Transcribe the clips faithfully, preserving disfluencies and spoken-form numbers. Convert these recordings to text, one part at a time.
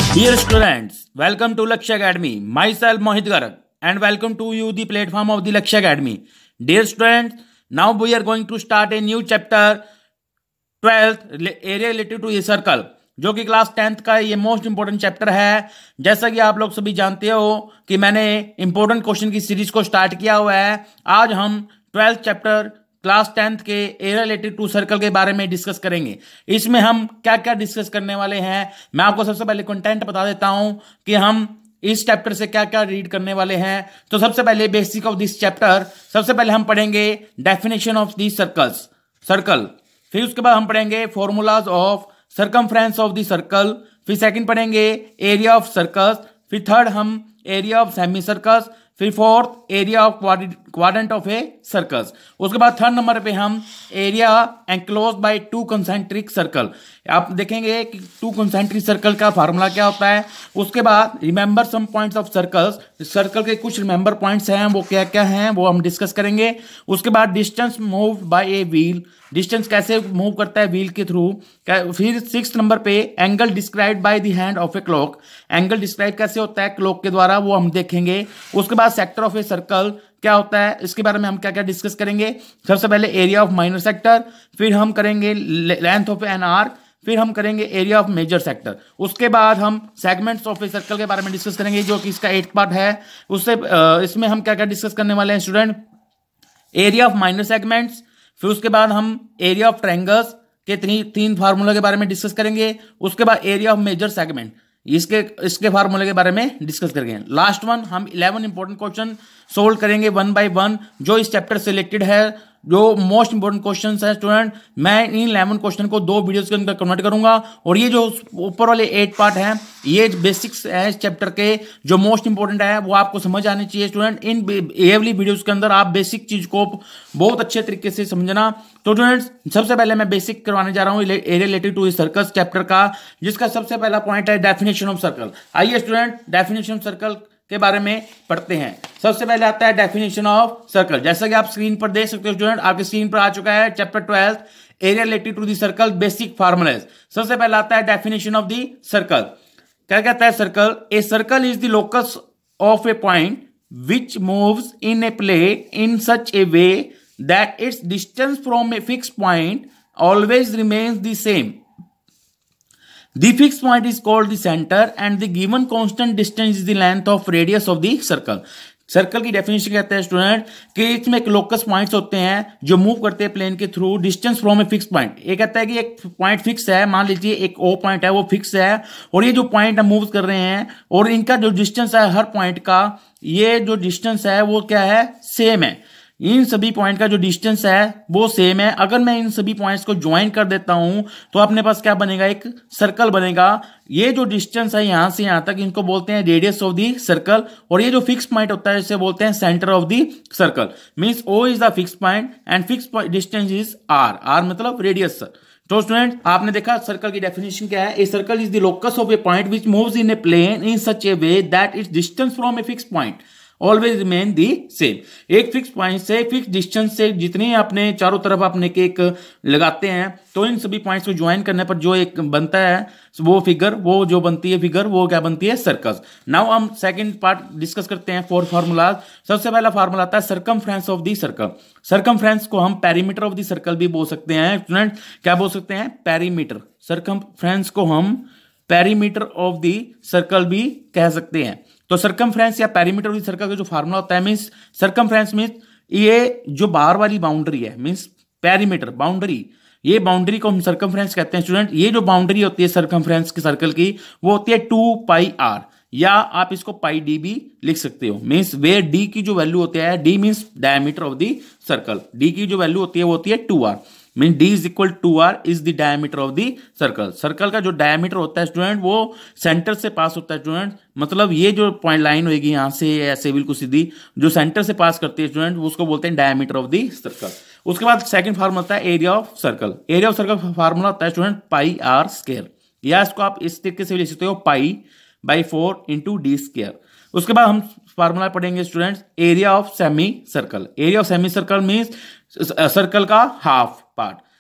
Dear students, welcome to Lakshya Academy. Myself Mohit Garg and welcome to you the platform of the Lakshya Academy. Dear students, now we are going to start a new chapter twelfth area related to a circle, जो कि class tenth का ये most important chapter है। जैसा कि आप लोग सभी जानते हो कि मैंने इंपोर्टेंट क्वेश्चन की सीरीज को स्टार्ट किया हुआ है। आज हम ट्वेल्थ चैप्टर क्लास टेंथ के एरिया रिलेटेड टू सर्कल के बारे में डिस्कस करेंगे। इसमें हम क्या क्या डिस्कस करने वाले हैं, मैं आपको सबसे पहले कंटेंट बता देता हूं कि हम इस चैप्टर से क्या क्या रीड करने वाले हैं। तो सबसे पहले बेसिक ऑफ दिस चैप्टर, सबसे पहले हम पढ़ेंगे definition of the circles circle, फिर उसके बाद हम पढ़ेंगे formulas of circumference of the circle, फिर सेकंड पढ़ेंगे एरिया ऑफ सर्कल्स, फिर थर्ड हम एरिया ऑफ सेमी सर्कल्स, फिर fourth area of quadrant of a circles. उसके बाद थर्ड नंबर पे हम area enclose by two concentric circle. आप देखेंगे कि टू कंसेंट्रिक सर्कल का फार्मूला क्या होता है। उसके बाद remember some points of circles, circle के कुछ रिमेंबर पॉइंट्स हैं वो क्या क्या हैं वो हम डिस्कस करेंगे। उसके बाद distance move by a wheel, distance कैसे मूव करता है व्हील के थ्रू। फिर सिक्स नंबर पे angle described by the hand of a clock, angle describe कैसे होता है क्लॉक के द्वारा वो हम देखेंगे। उसके बाद सेक्टर ऑफ ए सर्कल क्या होता है, इसके बारे में हम क्या क्या डिस्कस करेंगे। सबसे पहले एरिया ऑफ माइनर सेक्टर, फिर हम करेंगे लेंथ ऑफ एन आर्क, फिर हम करेंगे एरिया ऑफ मेजर सेक्टर। उसके बाद हम सेगमेंट्स ऑफ ए सर्कल के बारे में डिस्कस करेंगे जो कि इसका एट पार्ट है। उससे इसमें हम क्या क्या डिस्कस करने वाले हैं student, area of minor segments, फिर उसके बाद हम एरिया ऑफ ट्रायंगल्स के तीन तीन फार्मूला के बारे में डिस्कस करेंगे। उसके बाद एरिया ऑफ मेजर सेगमेंट, इसके इसके फार्मूले के बारे में डिस्कस करेंगे। लास्ट वन हम इलेवन इंपॉर्टेंट क्वेश्चन सोल्व करेंगे वन बाय वन, जो इस चैप्टर से रिलेटेड है, जो मोस्ट इंपोर्टेंट क्वेश्चंस हैं स्टूडेंट। मैं इन इलेवन क्वेश्चन को दो वीडियोस के अंदर कन्वर्ट करूंगा और ये जो ऊपर वाले एट पार्ट हैं ये बेसिक्स है इस चैप्टर के, जो मोस्ट इंपोर्टेंट है वो आपको समझ आनी चाहिए स्टूडेंट। इन ये वाली वीडियोस के अंदर आप बेसिक चीज को बहुत अच्छे तरीके से समझना। तो स्टूडेंट्स सबसे पहले मैं बेसिक करवाने जा रहा हूँ area related to circles chapter का, जिसका सबसे पहला पॉइंट है डेफिनेशन ऑफ सर्कल। आइए स्टूडेंट डेफिनेशन ऑफ सर्कल के बारे में पढ़ते हैं। सबसे पहले आता है डेफिनेशन ऑफ सर्कल। जैसा कि आप स्क्रीन पर देख सकते हो स्टूडेंट, आपकी स्क्रीन पर आ चुका है chapter twelfth area related to the circle basic formulas. सबसे पहले आता है डेफिनेशन ऑफ द सर्कल। क्या कहता है circle, a circle is the locus of a point which moves in a plane in such a way that its distance from a fix point always remains the same. The fixed point is called the center and the given constant distance is the length of radius of the circle. Circle की definition कहते हैं student कि इसमें एक locus points होते हैं जो move करते हैं प्लेन के through distance from a fix point. ये कहता है कि एक पॉइंट फिक्स है, मान लीजिए एक ओ पॉइंट है वो फिक्स है और ये जो पॉइंट हम मूव कर रहे हैं और इनका जो डिस्टेंस है हर पॉइंट का, ये जो डिस्टेंस है वो क्या है, सेम है। इन सभी पॉइंट का जो डिस्टेंस है वो सेम है। अगर मैं इन सभी पॉइंट्स को ज्वाइन कर देता हूं तो अपने पास क्या बनेगा, एक सर्कल बनेगा। ये जो डिस्टेंस है यहां से यहां तक, इनको बोलते हैं रेडियस ऑफ दी सर्कल, और ये जो फिक्स पॉइंट होता है इसे बोलते हैं centre of the circle. Means O is the fix point and fix distance is R, R मतलब रेडियस सर। तो स्टूडेंट आपने देखा सर्कल की डेफिनेशन क्या है, a circle is the locus of a point which moves in a plane in such a way that its distance from a fix point always remain the same. एक fix point से fix distance से जितने अपने चारों तरफ अपने cake लगाते हैं तो इन सभी पॉइंट्स को ज्वाइन करने पर जो एक बनता है वो फिगर, वो जो बनती है फिगर वो क्या बनती है, सर्कल्स। नाउ हम सेकंड पार्ट डिस्कस करते हैं, फोर फार्मूला। सबसे पहला फार्मूला आता है circumference of the circle. Circumference को हम पेरीमीटर ऑफ दी सर्कल भी बोल सकते हैं स्टूडेंट। क्या बोल सकते हैं, पेरीमीटर। सर्कमफ्रेंस को हम पेरीमीटर ऑफ दी सर्कल भी कह सकते हैं। तो सर्कमफ्रेंस या पेरीमीटर ऑफ द सर्कल का जो फार्मूला होता है, मींस सर्कमफ्रेंस मींस ये जो बाहर वाली बाउंड्री है, मींस पेरीमीटर बाउंड्री, ये बाउंड्री को हम सर्कमफ्रेंस कहते हैं स्टूडेंट। ये जो बाउंड्री होती है सर्कमफ्रेंस के सर्कल की वो होती है टू पाई आर, या आप इसको पाई डी भी लिख सकते हो। मींस वे डी की जो वैल्यू होती है, D means diameter of the circle, D की जो वैल्यू होती है वो होती है two R. Mean D is equal to R is the diameter of the circle. Circle का जो डायमीटर होता है स्टूडेंट वो सेंटर से पास होता है स्टूडेंट। मतलब ये जो पॉइंट लाइन होगी यहां से ऐसे बिल्कुल सीधी, जो सेंटर से पास करती है स्टूडेंट, उसको बोलते हैं डायमीटर ऑफ द सर्कल। उसके बाद सेकंड फार्मूला होता है area of circle. Area of circle का फार्मूला होता है स्टूडेंट पाई आर स्क्वायर, या इसको आप इस तरीके से भी लिख सकते हो, pi by four into D square. उसके बाद हम फार्मूला पढ़ेंगे students area of semi circle. Area of semi circle means circle का हाफ पार्ट।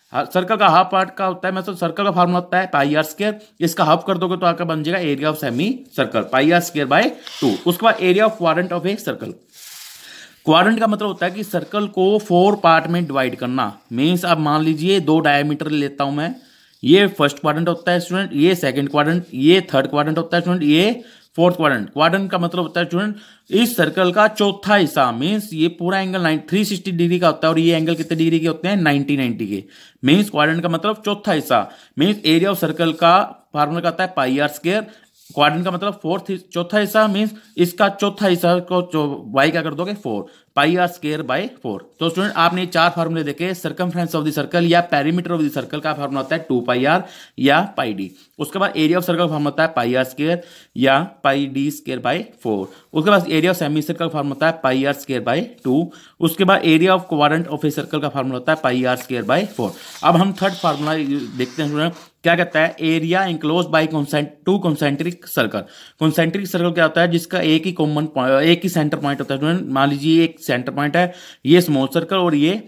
सर्कल का हाफ पार्ट का होता है, मतलब सर्कल का फार्मूला होता है पाई आर स्क्वायर, इसका हाफ कर दोगे तो आपका बन जाएगा area of semi circle pi are square by two. उसके बाद area of quadrant of a circle, quadrant का मतलब होता है कि सर्कल को फोर पार्ट में डिवाइड करना। मीन्स अब मान लीजिए दो डायमीटर लेता हूं मैं, ये फर्स्ट क्वाड्रेंट होता है स्टूडेंट, ये सेकंड क्वाड्रेंट, ये थर्ड क्वाड्रेंट होता है स्टूडेंट, ये फोर्थ क्वाड्रेंट। क्वाड्रेंट का मतलब होता है स्टूडेंट इस सर्कल का चौथा हिस्सा, मीन्स ये पूरा एंगल थ्री सिक्सटी डिग्री का होता है और ये एंगल कितने डिग्री के होते हैं, नाइनटी नाइनटी के। मीन्स क्वाड्रेंट का मतलब चौथा हिस्सा, मीन्स एरिया ऑफ सर्कल का फार्मूला आता है पाई आर स्क्वायर। क्वाड्रेंट का मतलब फोर्थ चौथा हिस्सा, मीन्स इसका चौथा हिस्सा को वाई क्या कर दोगे four, pi are square by four. तो स्टूडेंट आपने चार फार्मूले देखे, सर्कमफ्रेंस ऑफ द सर्कल या पेरीमीटर ऑफ द सर्कल का फार्मूला होता है टू पाई आर या पाई डी। उसके बाद एरिया ऑफ सर्कल का फार्मूला होता है पाई आर स्क्वायर या pi D square by four. उसके बाद एरिया ऑफ सेमी सर्कल का फार्मूला होता है pi are square by two. उसके बाद area of quadrant of a circle का फार्मूला होता है pi are square by four. अब हम थर्ड फार्मूला देखते हैं स्टूडेंट, क्या कहता है, area enclose by two concentric circle. Concentric circle क्या होता है, जिसका एक ही कॉमन एक ही सेंटर पॉइंट होता है स्टूडेंट। मान लीजिए एक सेंटर पॉइंट है, ये स्मॉल सर्कल और ये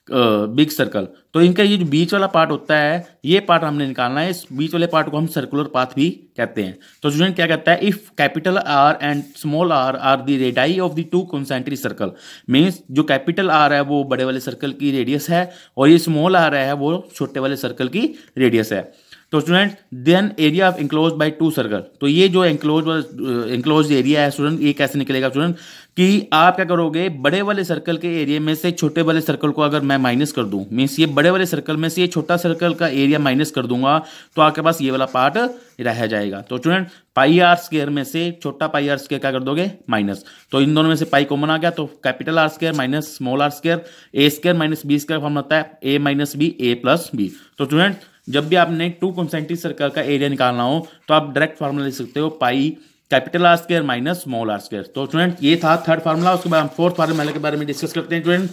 बिग सर्कल, तो इनका ये जो बीच वाला पार्ट होता है, ये पार्ट हमने निकालना है। इस बीच वाले पार्ट को हम सर्कुलर पाथ भी कहते हैं। तो स्टूडेंट क्या कहता है, if capital R and small R are the radii of the two concentric circle, means जो कैपिटल आर है वो बड़े वाले सर्कल की रेडियस है और ये स्मॉल आर है वो छोटे वाले सर्कल की रेडियस है। तो student then area of enclose by two circle, तो ये जो इंक्लोज इंक्लोज एरिया है स्टूडेंट, ये कैसे निकलेगा स्टूडेंट, कि आप क्या करोगे, बड़े वाले सर्कल के एरिया में से छोटे वाले सर्कल को अगर मैं माइनस कर दूं, मीन्स ये बड़े वाले सर्कल में से ये छोटा सर्कल का एरिया माइनस कर दूंगा, तो आपके पास ये वाला पार्ट रह जाएगा। तो स्टूडेंट पाई आर स्क्वायर में से छोटा पाई आर स्क्वायर क्या कर दोगे, माइनस। तो इन दोनों में से पाई कॉमन आ गया, तो capital R square minus small R square, A square minus B square form होता है A minus B, A plus B. तो स्टूडेंट जब भी आपने टू कॉन्सेंट्रिक सर्कल का एरिया निकालना हो तो आप डायरेक्ट फार्मूला लिख सकते हो, pi capital R square minus small R square. तो स्टूडेंट ये था थर्ड फार्मूला। उसके बाद हम फोर्थ फार्मूला के बारे में डिस्कस करते हैं स्टूडेंट।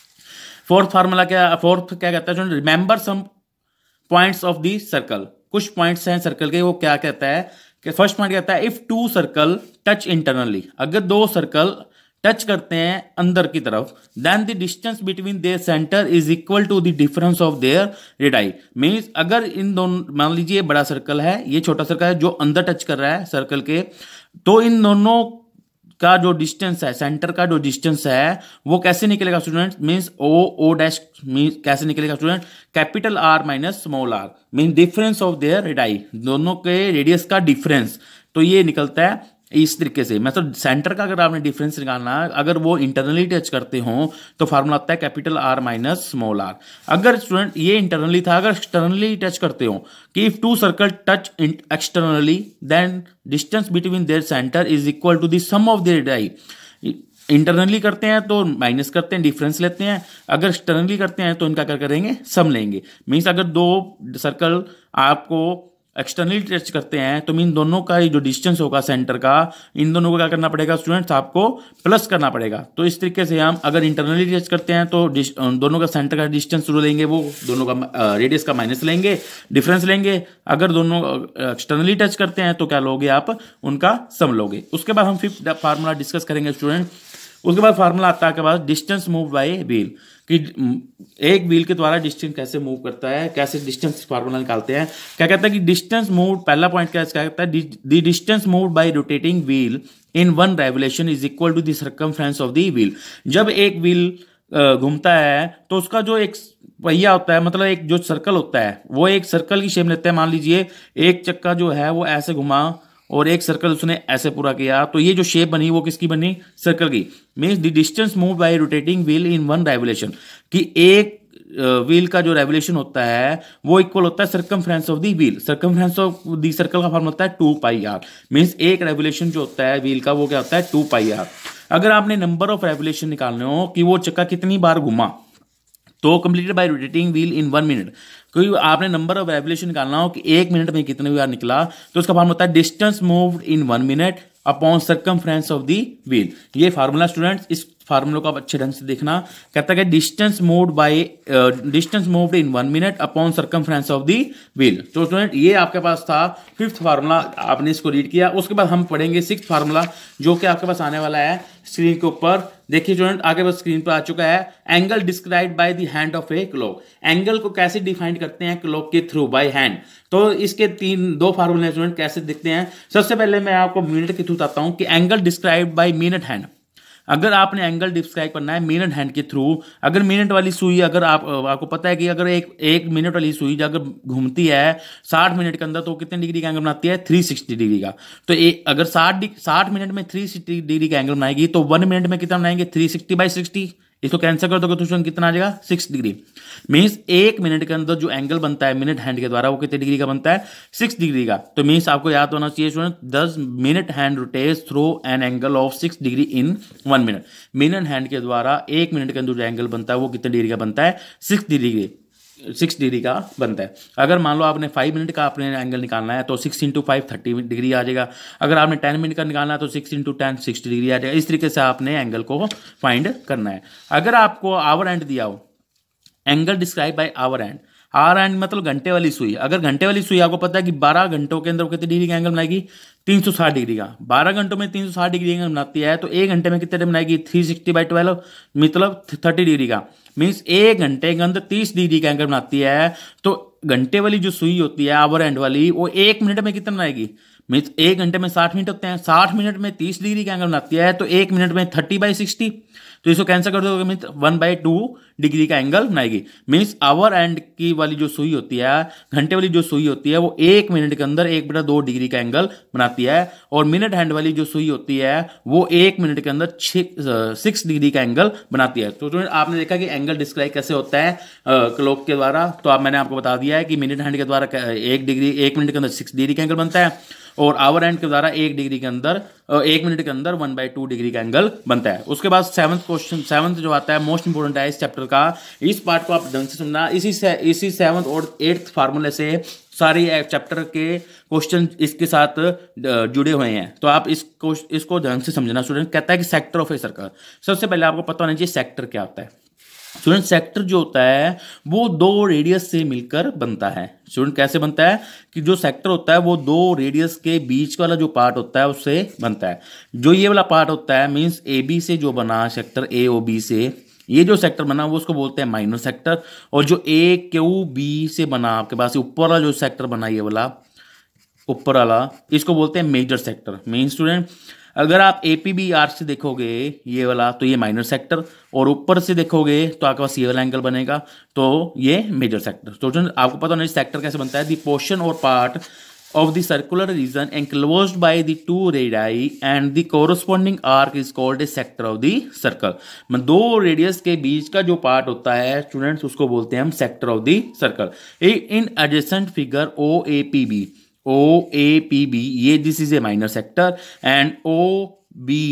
फोर्थ फार्मूला क्या, फोर्थ क्या कहता है student, remember some points of the circle. कुछ पॉइंट्स हैं सर्कल के, वो क्या कहता है कि फर्स्ट पॉइंट कहता है, if two circle touch internally, अगर दो सर्कल टच करते हैं अंदर की तरफ, then the distance between their centre is equal to the difference of their radii. Means अगर इन दोनों, मान लीजिए बड़ा सर्कल है, ये छोटा सर्कल है जो अंदर टच कर रहा है सर्कल के, तो इन दोनों का जो डिस्टेंस है, सेंटर का जो डिस्टेंस है वो कैसे निकलेगा student, means O O dash means कैसे निकलेगा student, capital R minus small R, means difference of their radii, दोनों के रेडियस का डिफरेंस। तो ये निकलता है इस तरीके से, मतलब सेंटर का अगर आपने डिफरेंस निकालना है, अगर वो इंटरनली टच करते हो तो फार्मूला आता है capital R minus small R. अगर स्टूडेंट ये इंटरनली था, अगर एक्सटर्नली टच करते हो कि if two circle touch externally then distance between their centre is equal to the sum of their radii. Internally करते हैं तो माइनस करते हैं, डिफरेंस लेते हैं, अगर एक्सटर्नली करते हैं तो इनका क्या करेंगे, सम लेंगे। मीन्स अगर दो सर्कल आपको एक्सटर्नली टच करते हैं तो मीन दोनों का जो डिस्टेंस होगा सेंटर का, इन दोनों को क्या करना पड़ेगा स्टूडेंट्स, आपको प्लस करना पड़ेगा। तो इस तरीके से हम अगर इंटरनली टच करते हैं तो दोनों का सेंटर का डिस्टेंस जो लेंगे वो दोनों का रेडियस का माइनस लेंगे, डिफरेंस लेंगे। अगर दोनों एक्सटर्नली टच करते हैं तो क्या लोगे आप, उनका सम लोगे। उसके बाद हम फिफ्थ फार्मूला डिस्कस करेंगे स्टूडेंट। उसके बाद फार्मूला आता है के बाद डिस्टेंस मूव बाय व्हील, कि एक व्हील के द्वारा डिस्टेंस कैसे मूव करता है, कैसे डिस्टेंस फार्मूला निकालते हैं। क्या कहता है कि डिस्टेंस मूव, पहला पॉइंट क्या कहता है, the distance move by rotating wheel in one revolution is equal to the circumference of the wheel. जब एक व्हील घूमता है तो उसका जो एक पहिया होता है, मतलब एक जो सर्कल होता है वो एक सर्कल की शेप लेता है। मान लीजिए एक चक्का जो है वो ऐसे घुमा और एक सर्कल उसने ऐसे पूरा किया, तो ये जो शेप बनी वो किसकी बनी, सर्कल की। Means the distance move by rotating wheel in one revolution, कि एक व्हील का जो रेवोल्यूशन होता है वो इक्वल होता है circumference of the wheel. Circumference of the circle का फॉर्म होता है टू पाई आर। मींस एक रेवोल्यूशन जो होता है व्हील का वो क्या होता है, टू पाई आर। अगर आपने नंबर ऑफ रेवोल्यूशन निकालने हो कि वो चक्का कितनी बार घुमा, तो completed by rotating wheel in one minute, क्योंकि आपने नंबर ऑफ रेवोल्यूशन निकालना हो कि एक मिनट में कितने बार निकला, तो उसका फॉर्मूला होता है distance moved in one minute upon circumference of the wheel. ये फार्मूला स्टूडेंट्स, इस फार्मूला को आप अच्छे ढंग से देखना। कहता है distance moved by distance moved in one minute upon circumference of the wheel. तो स्टूडेंट ये आपके पास था फिफ्थ फार्मूला, आपने इसको रीड किया। उसके बाद हम पढ़ेंगे सिक्स्थ फार्मूला जो कि आपके पास आने वाला है स्क्रीन के ऊपर। देखिए स्टूडेंट आगे बस स्क्रीन पर आ चुका है। Angle described by the hand of a clock. Angle को कैसे डिफाइन करते हैं क्लॉक के थ्रू, बाय हैंड। तो इसके तीन दो फार्मूले स्टूडेंट कैसे दिखते हैं। सबसे पहले मैं आपको मिनट के थ्रू बताता हूं कि angle described by minute hand. अगर आपने एंगल डिस्क्राइब करना है मिनट हैंड के थ्रू, अगर मिनट वाली सुई, अगर आप आपको पता है कि अगर एक एक मिनट वाली सुई अगर घूमती है साठ मिनट के अंदर तो कितने डिग्री का एंगल बनाती है, तीन सौ साठ डिग्री का। तो एक अगर साठ साठ मिनट में तीन सौ साठ डिग्री का एंगल बनाएगी तो वन मिनट में कितना बनाएंगे, तीन सौ साठ बाई साठ। इसको कैंसिल कर दोगे तो कितना आ जाएगा, सिक्स डिग्री। मीन्स एक मिनट के अंदर जो एंगल बनता है मिनट हैंड के द्वारा वो कितने डिग्री का बनता है, सिक्स डिग्री का। तो मीन्स आपको याद होना चाहिए स्टूडेंट, दस minute hand rotates through an angle of six degree in one minute. Minute hand के द्वारा एक मिनट के अंदर जो एंगल बनता है वो कितने डिग्री का बनता है, सिक्स डिग्री सिक्स डिग्री का बनता है। अगर मान लो आपने फाइव मिनट का आपने एंगल निकालना है तो six into five thirty degree आ जाएगा। अगर आपने टेन मिनट का निकालना है तो six into ten sixty degree आ जाएगा। इस तरीके से आपने एंगल को फाइंड करना है। अगर आपको आवर एंड दिया हो, angle describe by hour hand. Hour hand मतलब घंटे वाली सुई। अगर घंटे वाली सुई आपको पता है कि बारह घंटों के अंदर कितने डिग्री का एंगल बनाएगी, तीन सौ साठ डिग्री का। बारह घंटों में तीन सौ साठ डिग्री एंगल बनाती है तो एक घंटे में कितने बनाएगी, थ्री सिक्सटी बाई ट्वेल्व मतलब थर्टी डिग्री का। मीन्स एक घंटे के अंदर तीस डिग्री का एंगल बनाती है। तो घंटे वाली जो सुई होती है आवर एंड वाली वो एक मिनट में कितना बनाएगी, मीन्स एक घंटे में साठ मिनट होते हैं, साठ मिनट में तीस डिग्री का एंगल बनाती है तो एक मिनट में थर्टी बाई सिक्सटी। तो इसको कैंसिल कर दोगे means one by two degree का एंगल बनाएगी। मीन्स आवर एंड की वाली जो सुई होती है, घंटे वाली जो सुई होती है वो एक मिनट के अंदर एक बटा दो डिग्री का एंगल बनाती है। और मिनट हैंड वाली जो सुई होती है वो एक मिनट के अंदर सिक्स डिग्री का एंगल बनाती है। तो आपने देखा कि एंगल डिस्क्राइब कैसे होता है क्लॉक के द्वारा। तो आप मैंने आपको बता दिया है कि मिनट हैंड के द्वारा एक डिग्री एक मिनट के अंदर सिक्स डिग्री का एंगल बनता है और आवर एंड के द्वारा एक डिग्री के अंदर एक मिनट के अंदर वन बाई टू डिग्री का एंगल बनता है। उसके बाद सेवंथ क्वेश्चन, सेवंथ जो आता है मोस्ट इंपोर्टेंट है इस चैप्टर का। इस पार्ट को आप ढंग से समझना। इसी से इसी सेवंथ और एट्थ फार्मूले से सारी चैप्टर के क्वेश्चन इसके साथ जुड़े हुए हैं। तो आप इसको इसको ढंग से समझना। स्टूडेंट कहता है कि सेक्टर ऑफ ए सर्कल। सबसे पहले आपको पता होना चाहिए सेक्टर क्या होता है। स्टूडेंट सेक्टर जो होता है वो दो रेडियस से मिलकर बनता है। स्टूडेंट कैसे बनता है कि जो सेक्टर होता है वो दो रेडियस के बीच वाला जो पार्ट होता है उससे बनता है। जो ये वाला पार्ट होता है मींस ए बी से जो बना सेक्टर ए ओ बी से, ये जो सेक्टर बना वो उसको बोलते हैं माइनर सेक्टर। और जो ए क्यू बी से बना आपके पास ऊपर वाला जो सेक्टर बना ये वाला ऊपर वाला, इसको बोलते हैं मेजर सेक्टर। मीन स्टूडेंट अगर आप ए पी बी आर से देखोगे ये वाला तो ये माइनर सेक्टर, और ऊपर से देखोगे तो आपके पास ये वाला एंगल बनेगा तो ये मेजर सेक्टर। तो आपको पता होना सेक्टर कैसे बनता है। The portion or part of the circular region enclosed by the two radii and the corresponding arc is called a sector of the circle। मतलब दो रेडियस के बीच का जो पार्ट होता है स्टूडेंट्स उसको बोलते हैं हम sector of the circle. In adjacent figure O A P B, O A P B ये this is a minor sector and O B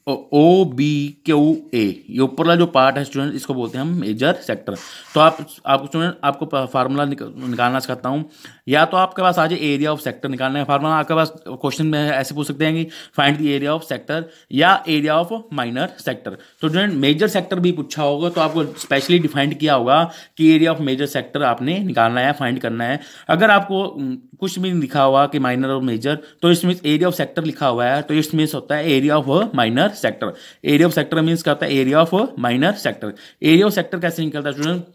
O B Q A ये ऊपर वाला जो पार्ट है स्टूडेंट इसको बोलते हैं हम मेजर सेक्टर। तो आप आपको स्टूडेंट आपको फार्मूला निकालना चाहता हूँ, या तो आपके पास आ जाए एरिया ऑफ सेक्टर निकालना है फार्मूला। आपके पास क्वेश्चन में ऐसे पूछ सकते हैं कि find the area of sector या एरिया ऑफ माइनर सेक्टर। तो स्टूडेंट मेजर सेक्टर भी पूछा होगा तो आपको स्पेशली डिफाइंड किया होगा कि एरिया ऑफ मेजर सेक्टर आपने निकालना है, फाइंड करना है। अगर आपको कुछ भी लिखा हुआ कि माइनर और मेजर तो इसमें एरिया ऑफ सेक्टर लिखा हुआ है तो इसमें होता है area of minor sector. Area of sector means क्या होता है, area of minor sector. Area of sector कैसे निकलता है स्टूडेंट,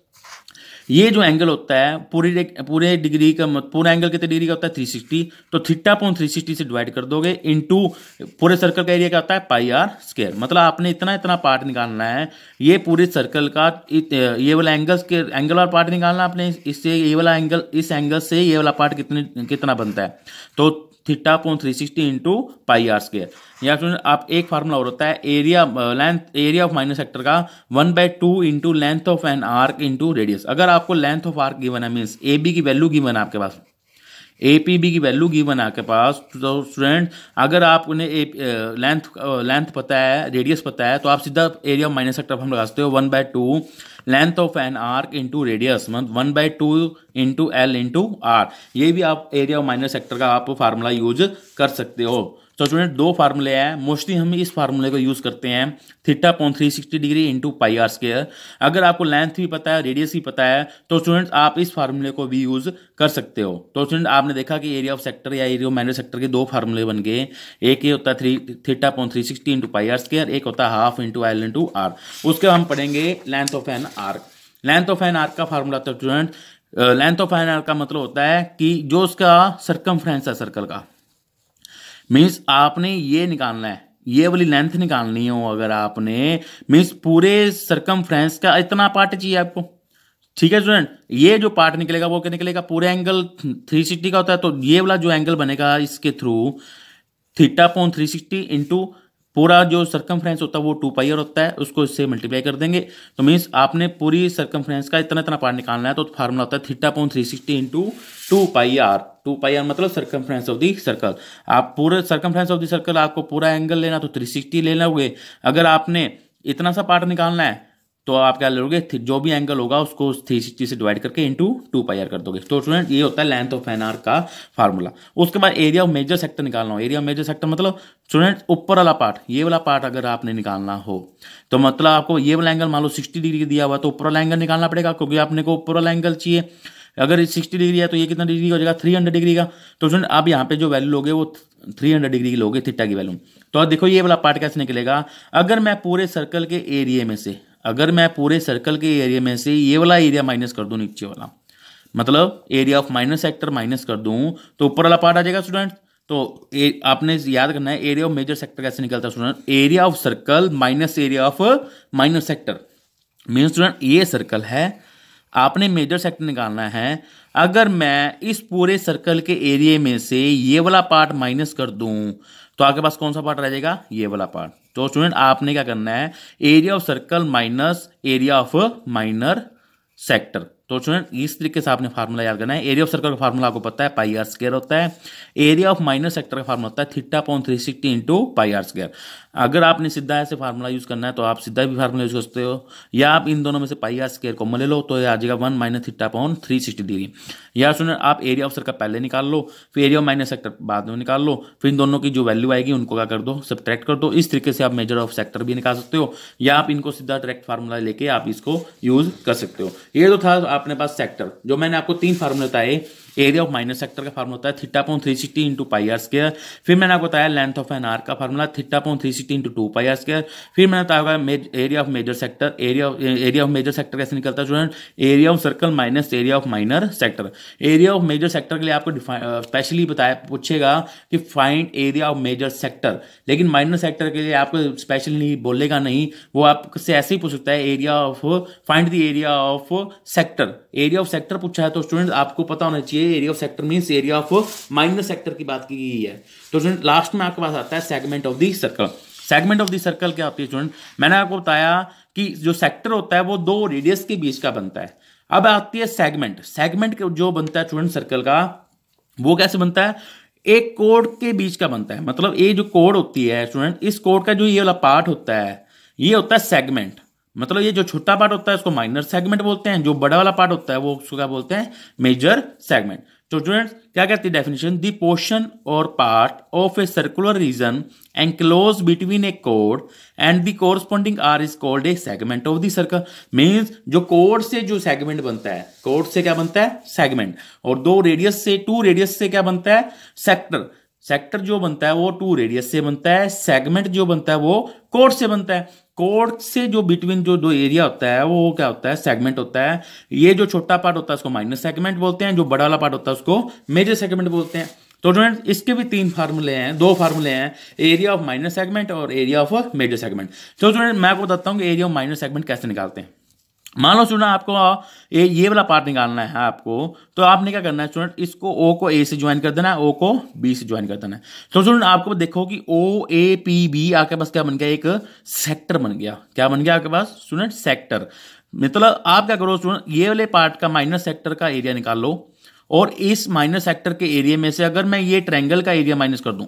ये जो एंगल होता है पूरे पूरे डिग्री का पूरा एंगल कितने डिग्री का होता है तीन सौ साठ, तो थीटा अपॉन तीन सौ साठ से डिवाइड कर दोगे इनटू पूरे सर्कल का एरिया क्या होता है पाई आर स्क्वायर। मतलब आपने इतना इतना पार्ट निकालना है ये पूरे सर्कल का, ये वाला एंगल के एंगल वाला पार्ट निकालना आपने, इससे ये वाला एंगल इस एंगल से ये वाला पार्ट कितने कितना बनता है तो theta upon three sixty into pi are square. या फिर आप एक फार्मूला और होता है area length area of minor sector का one by two into length of an arc into radius. अगर आपको लेंथ ऑफ आर्क गिवन है मीन्स ए बी की वैल्यू गिवन है आपके पास, ए पी बी की वैल्यू गिवन है आपके पास, तो स्टूडेंट अगर आप उन्हें लेंथ लेंथ पता है रेडियस पता है तो आप सीधा एरिया ऑफ माइनर सेक्टर हम लगाते हो one by two length of an arc into radius मतलब one by two into L into R. ये भी आप एरिया ऑफ माइनर सेक्टर का आप फार्मूला यूज कर सकते हो। तो स्टूडेंट दो फार्मूले हैं, मोस्टली हम इस फार्मूले को यूज करते हैं, theta upon three sixty degree into pi are square. अगर आपको लेंथ भी पता है, रेडियस भी पता है, तो स्टूडेंट आप इस फार्मूले को भी यूज कर सकते हो। तो स्टूडेंट आपने देखा कि एरिया ऑफ सेक्टर या एरिया ऑफ माइनर सेक्टर के दो फार्मूले बन गए। एक ये होता है three theta upon three sixty into pi are square, एक होता है half into L into R. उसके हम पढ़ेंगे length of an arc. Length of an arc का फार्मूला था student, length of an arc का मतलब होता है कि जो उसका सरकमफ्रेंस है सर्कल का, मीन्स आपने ये निकालना है, ये वाली लेंथ निकालनी हो अगर आपने, मीन्स पूरे सरकमफ्रेंस का इतना पार्ट चाहिए आपको। ठीक है स्टूडेंट, ये जो पार्ट निकलेगा वो क्या निकलेगा, पूरे एंगल थ्री सिक्सटी का होता है, तो ये वाला जो एंगल बनेगा इसके through theta upon three sixty into पूरा जो सरकमफ्रेंस होता है वो टू पाई आर होता है, उसको इससे मल्टीप्लाई कर देंगे। तो मीन्स आपने पूरी सरकमफ्रेंस का इतना इतना पार्ट निकालना है, तो फार्मूला होता है theta upon three sixty into two pi r. Two pi r मतलब सरकमफ्रेंस ऑफ दी सर्कल। आप पूरे सरकमफ्रेंस ऑफ दी सर्कल, आपको पूरा एंगल लेना तो थ्री सिक्सटी लेना होगे। अगर आपने इतना सा पार्ट निकालना है तो आप क्या लोगे, जो भी एंगल होगा उसको थ्री सिक्सटी से डिवाइड करके इंटू टू पाई आर कर दोगे। तो स्टूडेंट ये होता है लेंथ ऑफ एन आर्क का फार्मूला। उसके बाद एरिया ऑफ मेजर सेक्टर निकालना हो। एरिया ऑफ मेजर सेक्टर मतलब स्टूडेंट ऊपर वाला पार्ट, ये वाला पार्ट अगर आपने निकालना हो तो मतलब आपको ये वाला एंगल मान लो सिक्सटी डिग्री दिया हुआ, तो ऊपर वाला एंगल निकालना पड़ेगा, क्योंकि आपने को ऊपर वाला एंगल चाहिए। अगर सिक्सटी डिग्री है तो ये कितना डिग्री हो जाएगा, थ्री हंड्रेड डिग्री का। तो स्टूडेंट आप यहाँ पे जो वैल्यू लोगे वो थ्री हंड्रेड डिग्री की लोगे, थीटा की वैल्यू। तो देखो ये वाला पार्ट कैसे निकलेगा, अगर मैं पूरे सर्कल के एरिया में से अगर मैं पूरे सर्कल के एरिया में से ये वाला एरिया माइनस कर दूं, नीचे वाला मतलब area of minus sector minus कर दूं, तो ऊपर वाला पार्ट आ जाएगा स्टूडेंट। तो ए, आपने याद करना है एरिया ऑफ मेजर सेक्टर कैसे निकलता है student, area of circle minus area of minus sector. Mean student ये सर्कल है, आपने मेजर सेक्टर निकालना है। अगर मैं इस पूरे सर्कल के एरिया में से ये वाला पार्ट माइनस कर दूं तो आपके पास कौन सा पार्ट रह जाएगा, ये वाला पार्ट। तो स्टूडेंट आपने क्या करना है, area of circle minus area of minor sector. तो स्टूडेंट इस तरीके से आपने फार्मूला याद करना है। एरिया ऑफ सर्कल का फार्मूला आपको पता है, पाई आर स्क्वायर होता है। एरिया ऑफ माइनर सेक्टर का फार्मूला होता है theta upon three sixty into pi are square. अगर आपने सीधा ऐसे फार्मूला यूज करना है तो आप सीधा भी फार्मूला यूज कर सकते हो, या आप इन दोनों में से पाई आर स्क्वायर कॉमन ले लो तो ये आ जाएगा one minus theta upon three sixty degree. या स्टूडेंट आप एरिया ऑफ सर्कल पहले निकाल लो, फिर एरिया ऑफ माइनर सेक्टर बाद में निकाल लो, फिर इन दोनों की जो वैल्यू आएगी उनको क्या कर दो, सब्ट्रैक्ट कर दो। इस तरीके से आप मेजर ऑफ सेक्टर भी निकाल सकते हो, या आप इनको सीधा डायरेक्ट फार्मूला लेके आप इसको यूज कर सकते हो। ये तो था अपने पास सेक्टर, जो मैंने आपको तीन फार्मूले बताए। एरिया ऑफ माइनस सेक्टर का फार्मूला होता है theta upon three sixty into pi are square. फिर मैंने आपको बताया लेंथ ऑफ एन आर्क का formula theta upon three sixty into two pi are square. फिर मैंने बताया area of major sector. Area area of major sector कैसे निकलता है student, area of circle minus area of minor sector. Area of major sector के लिए आपको specially बताया पूछेगा कि find area of major sector, लेकिन माइनर सेक्टर के लिए आपको स्पेशली नहीं बोलेगा, नहीं वो आपसे ऐसे ही पूछ सकता है area of find the area of sector. Area of sector पूछा है तो स्टूडेंट आपको पता होना चाहिए area of sector means area of minor sector की बात की गई है। तो स्टूडेंट लास्ट में आपके पास आता है segment of the circle. Segment of the circle क्या होती है स्टूडेंट, मैंने आपको बताया कि जो सेक्टर होता है वो दो रेडियस के बीच का बनता है। अब आती है सेगमेंट। सेगमेंट जो बनता है स्टूडेंट सर्कल का, वो कैसे बनता है, एक कोड के बीच का बनता है। मतलब ये जो कोड होती है स्टूडेंट, इस कोड का जो ये वाला पार्ट होता है ये होता है सेगमेंट। मतलब ये जो छोटा पार्ट होता है उसको माइनर सेगमेंट बोलते हैं, जो बड़ा वाला पार्ट होता है वो उसको क्या बोलते हैं, मेजर सेगमेंट। तो स्टूडेंट्स क्या कहती है definition, the portion or part of a circular region enclose between a कोड and the corresponding arc is called a segment of the circle. Means जो कोड से जो सेगमेंट बनता है, कोड से क्या बनता है, सेगमेंट। और दो रेडियस से, टू रेडियस से क्या बनता है, सेक्टर। सेक्टर जो बनता है वो टू रेडियस से बनता है, सेगमेंट जो बनता है वो कोड से बनता है। कोड से जो बिटवीन जो दो एरिया होता है वो क्या होता है, सेगमेंट होता है। ये जो छोटा पार्ट होता है उसको माइनर सेगमेंट बोलते हैं, जो बड़ा वाला पार्ट होता है उसको मेजर सेगमेंट बोलते हैं। तो स्टूडेंट इसके भी तीन फार्मूले हैं, दो फार्मूले हैं, एरिया ऑफ माइनर सेगमेंट और एरिया ऑफ मेजर सेगमेंट। तो स्टूडेंट मैं आपको बताता हूँ कि एरिया ऑफ माइनर सेगमेंट कैसे निकालते हैं। मान लो स्टूडेंट आपको ये ये वाला पार्ट निकालना है आपको, तो आपने क्या करना है स्टूडेंट, इसको ओ को ए से ज्वाइन कर देना है, ओ को बी से ज्वाइन कर देना है। तो स्टूडेंट आपको देखो कि ओ ए पी बी आपके पास क्या बन गया, एक सेक्टर बन गया। क्या बन गया आपके पास स्टूडेंट, सेक्टर। मतलब आप क्या करो स्टूडेंट, ये वाले पार्ट का माइनर सेक्टर का एरिया निकाल लो, और इस माइनर सेक्टर के एरिया में से अगर मैं ये ट्रायंगल का एरिया माइनस कर दूं,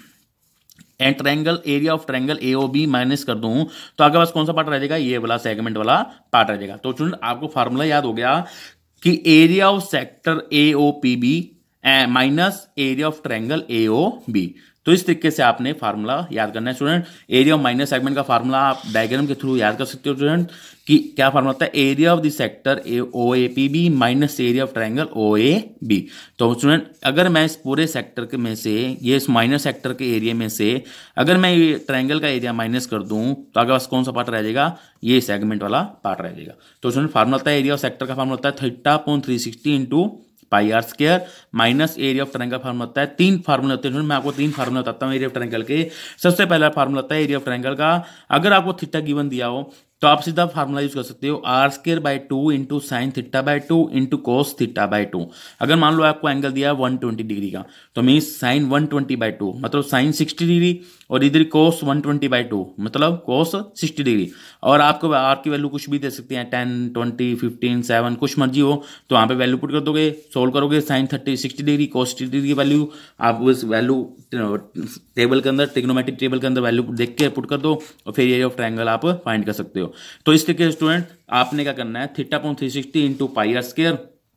and triangle area of triangle A O B minus कर दूं, तो आपके पास कौन सा पार्ट रह जाएगा, ये वाला सेगमेंट वाला पार्ट रह जाएगा। तो स्टूडेंट आपको फार्मूला याद हो गया कि area of sector A O P B minus area of triangle A O B. तो इस तरीके से आपने फार्मूला याद करना है student. Area of minor segment का फार्मूला आप डायग्राम के थ्रू याद कर सकते हो स्टूडेंट कि क्या फार्मूला होता है, area of the sector O A P B minus area of triangle O A B. तो स्टूडेंट अगर मैं इस पूरे सेक्टर के में से, ये इस माइनर सेक्टर के एरिया में से अगर मैं ये ट्रायंगल का एरिया माइनस कर दूं तो आगे पास कौन सा पार्ट रह जाएगा, ये सेगमेंट वाला पार्ट रह जाएगा। तो स्टूडेंट फार्मूला होता है, एरिया ऑफ सेक्टर का फार्मूला होता है theta upon three sixty into pi are square minus area of triangle formula होता है, तीन फार्मूले होते हैं, मैं आपको तीन फार्मूले बताता हूं एरिया ऑफ ट्रायंगल के। सबसे पहला फार्मूला होता है एरिया ऑफ ट्रायंगल का, अगर आपको थीटा गिवन दिया हो तो आप सीधा फार्मूला यूज कर सकते हो, r square by two into sine theta by two into cos theta by two. अगर मान लो आपको एंगल दिया है वन ट्वेंटी डिग्री का, तो mean sine one twenty by two मतलब साइन सिक्सटी डिग्री, और इधर cos one twenty by two मतलब कोस सिक्सटी डिग्री। और आपको आर की वैल्यू कुछ भी दे सकते हैं, टेन ट्वेंटी फिफ्टीन सेवन कुछ मर्जी हो, तो वहां पे वैल्यू पुट कर दोगे, सोल्व करोगे, sine thirty sixty degree cos sixty degree की वैल्यू आप उस वैल्यू टेबल के अंदर, ट्रिग्नोमेट्रिक टेबल के अंदर वैल्यू देख के पुट कर दो, और फिर एरिया ऑफ ट्रायंगल आप फाइंड कर सकते हो। तो इस तरीके से स्टूडेंट आपने क्या करना है, theta upon three sixty into pi are square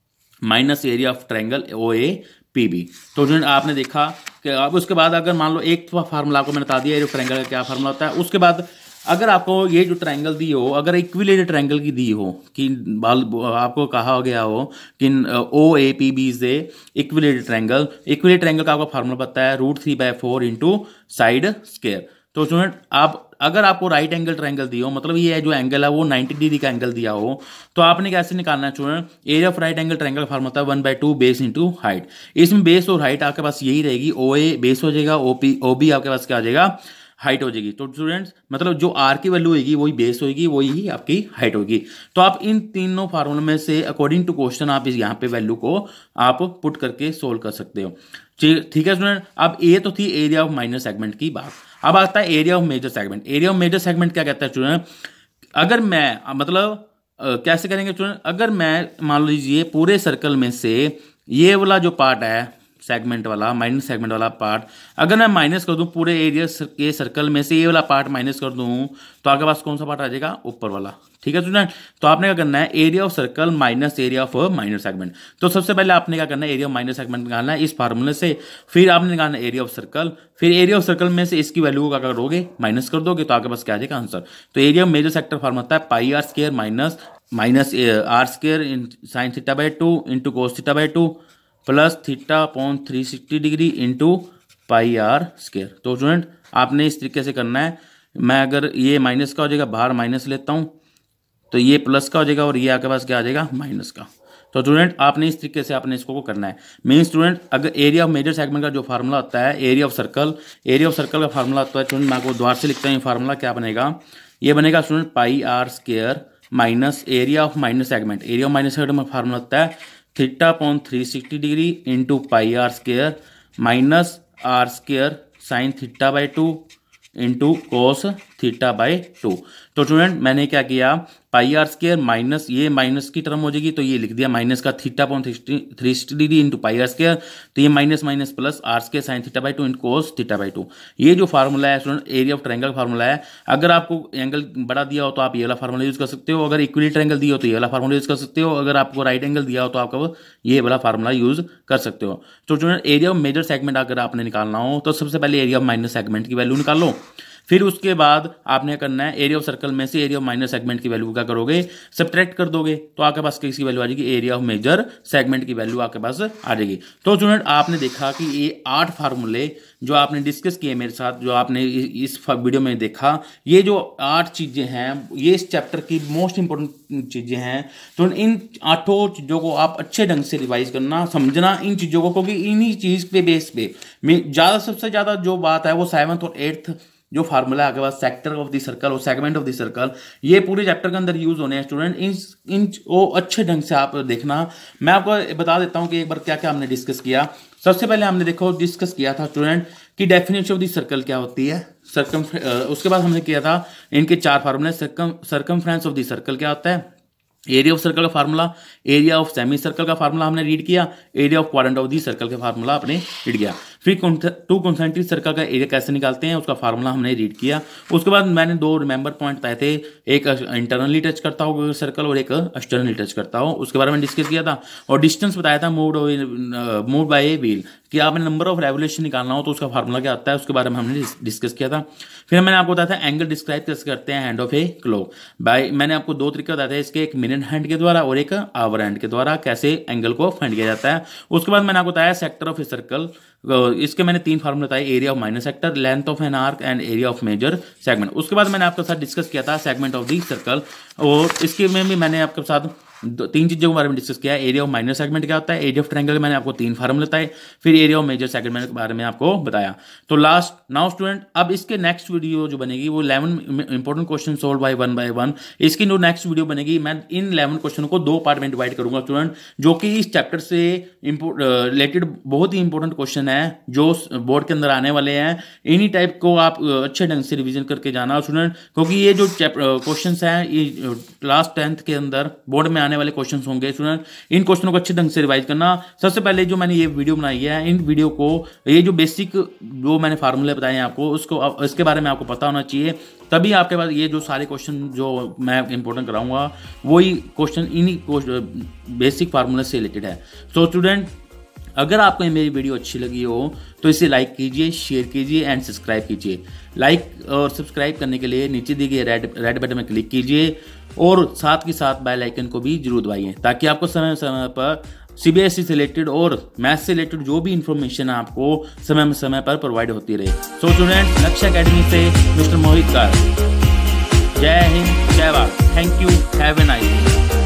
minus area of triangle O A P B. तो स्टूडेंट आपने देखा कि अब उसके बाद अगर मान लो एक फार्मूला आपको मैंने बता दिया एरिया ऑफ ट्रायंगल का क्या फार्मूला होता है, उसके बाद अगर आपको ये जो ट्रायंगल दी हो, अगर इक्विलेटरल ट्रायंगल की दी हो कि बाल आपको कहा गया हो कि O A P B is a equilateral triangle, equilateral triangle का आपको फार्मूला पता है root three by four into side square. तो स्टूडेंट आप अगर आपको राइट एंगल ट्रायंगल दिया हो, मतलब ये जो एंगल है वो नाइन्टी डिग्री का एंगल दिया हो, तो आपने कैसे निकालना है student, area of right angle triangle formula होता है one by two base into height. इसमें बेस और हाइट आपके पास यही रहेगी, ओ ए बेस हो जाएगा, ओ पी ओ बी आपके पास क्या आ जाएगा, हाइट हो जाएगी। तो स्टूडेंट्स मतलब जो आर की वैल्यू होगी वही बेस होगी, वही आपकी हाइट होगी। तो आप इन तीनों फार्मूलों में से अकॉर्डिंग टू क्वेश्चन आप इस यहाँ पे वैल्यू को आप पुट करके सोल्व कर सकते हो। ठीक है स्टूडेंट, अब ये तो थी एरिया ऑफ माइनर सेगमेंट की बात। अब आता है area of major segment. Area of major segment क्या कहता है स्टूडेंट, अगर मैं मतलब कैसे करेंगे स्टूडेंट, अगर मैं मान लीजिए पूरे सर्कल में से ये वाला जो पार्ट है सेगमेंट वाला, माइनस सेगमेंट वाला पार्ट, अगर मैं माइनस कर दूं पूरे एरिया के सर्कल में से ये वाला पार्ट माइनस कर दूं, तो आपके पास कौन सा पार्ट आ जाएगा, ऊपर वाला। ठीक है स्टूडेंट, तो आपने क्या करना है, area of circle minus area of minor segment. तो सबसे पहले आपने क्या करना है, एरिया ऑफ माइनर सेगमेंट निकालना है इस फार्मूले से, फिर आपने निकालना है एरिया ऑफ सर्कल, फिर एरिया ऑफ सर्कल में से इसकी वैल्यू को क्या करोगे, माइनस कर दोगे, तो आपके पास क्या आ जाएगा आंसर। तो area of major sector formula होता है pi are square minus minus r square sine theta by two into cos theta by two plus theta upon three sixty degree into pi are square. तो student आपने इस तरीके से करना है, मैं अगर ये माइनस का हो जाएगा, बाहर माइनस लेता हूं तो ये प्लस का हो जाएगा, और ये आपके पास क्या आ जाएगा, माइनस का। तो स्टूडेंट आपने इस तरीके से आपने इसको करना है। मेन स्टूडेंट अगर एरिया ऑफ मेजर सेगमेंट का जो फार्मूला होता है, area of circle, area of circle का फार्मूला होता है स्टूडेंट, मैं आपको द्वार से लिखता हूँ, फार्मूला क्या बनेगा, ये बनेगा student pi are square minus area of minor segment. Area of minor segment में फार्मूला होता है theta upon three sixty degree into pi are square minus r square sine theta by two into cos theta by two. तो student मैंने क्या किया, pi are square minus ये minus की term हो जाएगी, तो ये लिख दिया माइनस का theta upon three sixty degree into pi are square, तो ये minus minus plus r square sine theta by two into cos theta by two. ये जो फार्मूला है student area of triangle formula है। अगर आपको एंगल बड़ा दिया हो तो आप ये वाला फार्मूला यूज कर सकते हो, अगर इक्विलेटरल एंगल दिया हो तो ये वाला फार्मूला यूज कर सकते हो, अगर आपको राइट एंगल दिया हो तो आपको ये वाला फार्मूला यूज कर सकते हो। तो student area of major segment अगर आपने निकालना हो तो सबसे पहले एरिया ऑफ माइनर सेगमेंट की वैल्यू निकालो, फिर उसके बाद आपने करना है एरिया ऑफ सर्कल में से एरिया ऑफ माइनर सेगमेंट की वैल्यू क्या करोगे, सब्ट्रैक्ट कर दोगे, तो आपके पास किसकी वैल्यू आ जाएगी, एरिया ऑफ मेजर सेगमेंट की वैल्यू आपके पास आ जाएगी। तो स्टूडेंट आपने देखा कि ये आठ फार्मूले जो आपने डिस्कस किए मेरे साथ, जो आपने इस वीडियो में देखा, ये जो आठ चीजें हैं ये इस चैप्टर की मोस्ट इंपोर्टेंट चीजें हैं। तो इन आठों चीजों को आप अच्छे ढंग से रिवाइज करना, समझना इन चीजों को, क्योंकि इन्हीं चीज पे बेस पे ज्यादा सबसे ज्यादा जो बात है वो सेवंथ और एट्थ जो फार्मूला आपके पास सेक्टर ऑफ द सर्कल और सेगमेंट ऑफ द सर्कल, ये पूरे चैप्टर के अंदर यूज होने हैं स्टूडेंट। इन इन वो अच्छे ढंग से आप देखना। मैं आपको बता देता हूं कि एक बार क्या क्या हमने डिस्कस किया। सबसे पहले हमने देखो डिस्कस किया था स्टूडेंट कि डेफिनेशन ऑफ द सर्कल क्या होती है, सर्कम उसके बाद हमने किया था इनके चार फार्मूले, circum circumference of the circle क्या होता है, एरिया ऑफ सर्कल का formula, area of semi circle का फार्मूला हमने रीड किया, area of quadrant of the circle का फार्मूला आपने रीड किया। फिर टू कॉन्सेंट्रिक सर्कल का एरिया कैसे निकालते हैं उसका फार्मूला हमने रीड किया। उसके बाद मैंने दो रिमेंबर पॉइंट बताए थे, एक इंटरनली टच करता हो सर्कल और एक एक्सटर्नली टच करता हो, उसके बारे में डिस्कस किया था। और डिस्टेंस बताया था move move by a wheel, कि आपने नंबर ऑफ रेवोल्यूशन निकालना हो तो उसका फार्मूला क्या आता है, उसके बारे में हमने डिस्कस किया था। फिर मैंने आपको बताया था एंगल डिस्क्राइब कैसे करते हैं hand of a clock by, मैंने आपको दो तरीके बताए थे इसके, एक मिनट हैंड के द्वारा और एक आवर हैंड के द्वारा कैसे एंगल को फाइंड किया जाता है। उसके बाद मैंने आपको बताया सेक्टर ऑफ ए सर्कल, इसके मैंने तीन फार्मूले बताए, area of minor sector, length of an arc and area of major segment. उसके बाद मैंने आपके साथ डिस्कस किया था सेगमेंट ऑफ दी सर्कल, और इसके में भी मैंने आपके साथ तीन चीजों के बारे में डिस्कस किया। एरिया ऑफ माइनर सेगमेंट क्या होता है, एरिया ऑफ ट्रायंगल मैंने आपको तीन फार्मूले बताए, फिर एरिया ऑफ मेजर सेगमेंट के बारे में आपको बताया। तो लास्ट नाउ स्टूडेंट, अब इसके नेक्स्ट वीडियो जो बनेगी वो eleven important question solve by one by one, इसकी जो नेक्स्ट वीडियो बनेगी मैं इन इलेवन क्वेश्चन को दो पार्ट में डिवाइड करूंगा स्टूडेंट, जो कि इस चैप्टर से रिलेटेड बहुत ही इंपॉर्टेंट क्वेश्चन है जो बोर्ड के अंदर आने वाले हैं। इन्हीं टाइप को आप अच्छे ढंग से रिविजन करके जाना स्टूडेंट, क्योंकि ये जो क्वेश्चन हैं ये लास्ट टेंथ के अंदर बोर्ड में आने वाले क्वेश्चन होंगे स्टूडेंट। इन क्वेश्चनों को अच्छे ढंग से रिवाइज करना। सबसे पहले जो मैंने ये वीडियो बनाई है, इन वीडियो को ये जो बेसिक जो मैंने फार्मूले बताए हैं आपको, उसको इसके बारे में आपको पता होना चाहिए, तभी आपके पास ये जो सारे क्वेश्चन जो मैं इंपॉर्टेंट कराऊंगा वही क्वेश्चन इन्हीं बेसिक फार्मूले से रिलेटेड है। तो स्टूडेंट, अगर आपको मेरी वीडियो अच्छी लगी हो तो इसे लाइक कीजिए, शेयर कीजिए एंड सब्सक्राइब कीजिए। लाइक और सब्सक्राइब करने के लिए नीचे दिए गए रेड रेड बटन में क्लिक कीजिए और साथ के साथ बेल आइकन को भी जरूर दबाइए, ताकि आपको समय समय पर सीबीएसई से रिलेटेड और मैथ से रिलेटेड जो भी इंफॉर्मेशन आपको समय समय पर प्रोवाइड होती रहे। सो स्टूडेंट, लक्ष्य एकेडमी से मिस्टर मोहित कार, जय हिंद, जय Bharat, thank you, have a nice day.